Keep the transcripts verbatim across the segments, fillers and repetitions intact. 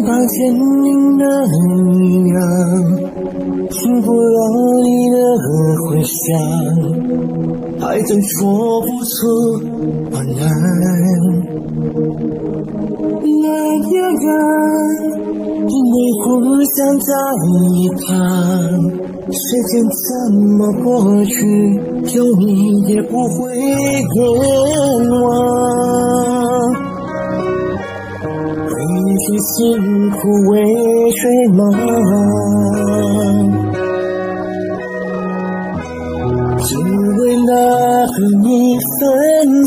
把坚定的力量经不了你的回响，还真说不出晚安。那夜晚因为互相在一旁，时间怎么过去，有你也不会冤枉。为谁辛苦为谁忙，只为了和你分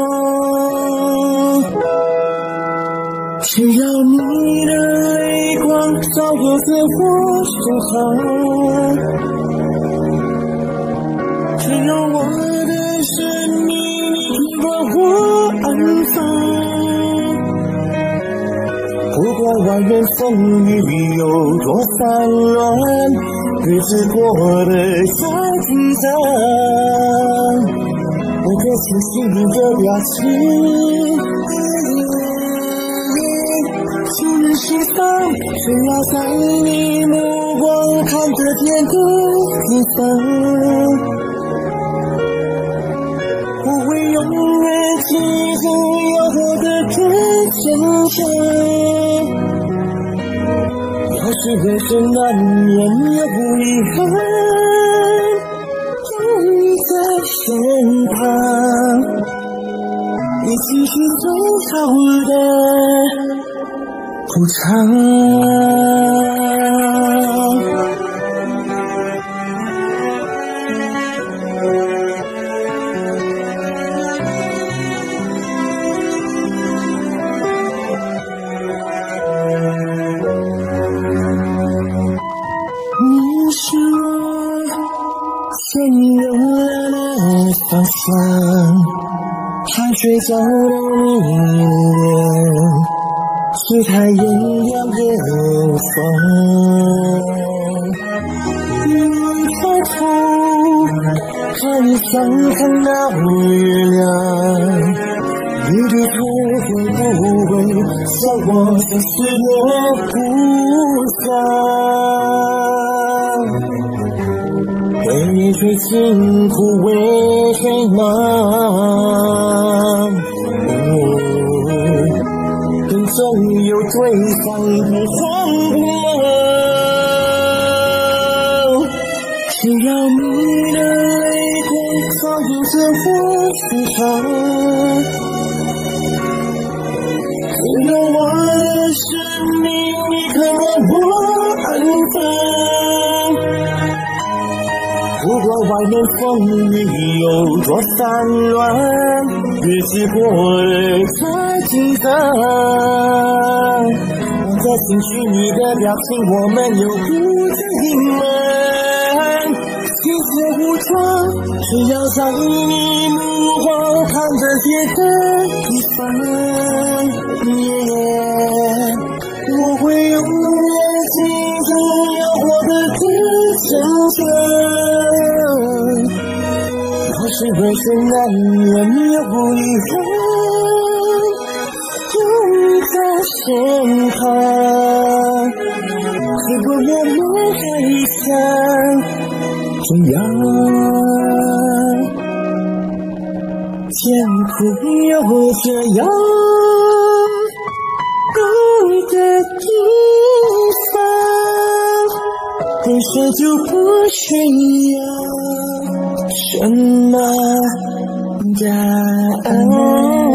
享。只要你的泪光照耀在我身旁，只要我的生命你把我安放。不管外面风雨有多散乱，日子过得再紧张，我的心心里的表情令人心伤。只要在你目光看着天的地方，我会永远记着有我的真坚强。要是人生难免有遗憾，有你在身旁，一起去最好的补偿。你是我牵引我的方向，汗水浇了你脸，是太阳亮的风。你抬头看想看到月亮，你的头会不会像我像是我不想。为谁辛苦为谁忙，人总有对方不慌不忙。只要你的泪光照耀着我身上，只要我的生命你可让我安放。不管外面风雨有多散乱，日子过得再紧张，我在情绪你的表情，我们又不再隐瞒。世界无常，只要在你目光看着别的地方， yeah, 我会永远记住有我的真诚。要是人生难免有遗憾，有你在身旁，只不过我们还想这样艰苦有这样有你的地方，为谁就不需要什么答案。